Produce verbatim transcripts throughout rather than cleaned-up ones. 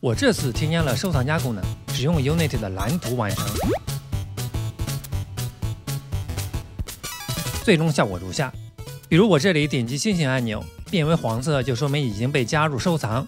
我这次添加了收藏夹功能，只用 Unity 的蓝图完成。最终效果如下，比如我这里点击星星按钮，变为黄色就说明已经被加入收藏。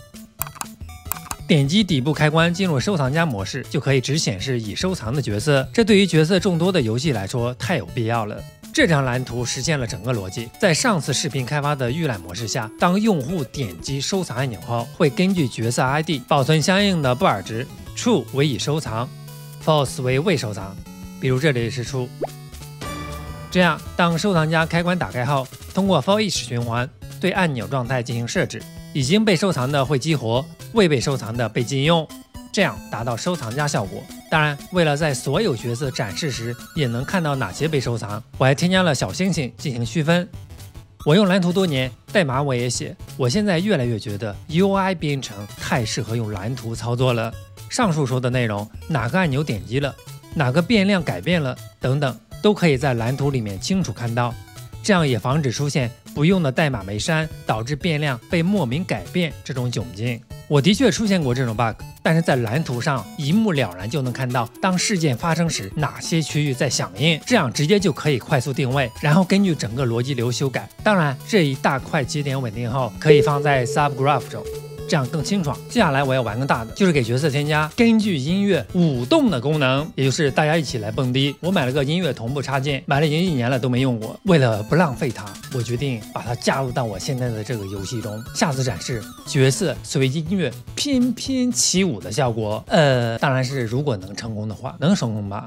点击底部开关进入收藏夹模式，就可以只显示已收藏的角色。这对于角色众多的游戏来说太有必要了。这张蓝图实现了整个逻辑。在上次视频开发的预览模式下，当用户点击收藏按钮后，会根据角色 I D 保存相应的布尔值 ，True 为已收藏 ，False 为未收藏。比如这里是 True。这样，当收藏夹开关打开后，通过 For each 循环对按钮状态进行设置，已经被收藏的会激活，未被收藏的被禁用，这样达到收藏夹效果。当然，为了在所有角色展示时也能看到哪些被收藏，我还添加了小星星进行区分。我用蓝图多年，代码我也写，我现在越来越觉得 U I 编程太适合用蓝图操作了。上述说的内容，哪个按钮点击了，哪个变量改变了等等，都可以在蓝图里面清楚看到，这样也防止出现不用的代码没删，导致变量被莫名改变这种窘境。我的确出现过这种 bug， 但是在蓝图上一目了然就能看到当事件发生时哪些区域在响应，这样直接就可以快速定位，然后根据整个逻辑流修改。当然，这一大块节点稳定后可以放在 subgraph 中，这样更清爽。接下来我要玩个大的，就是给角色添加根据音乐舞动的功能，也就是大家一起来蹦迪。我买了个音乐同步插件，买了已经一年了都没用过，为了不浪费它，我决定把它加入到我现在的这个游戏中。下次展示角色随音乐翩翩起舞的效果，呃，当然是如果能成功的话，能成功吧？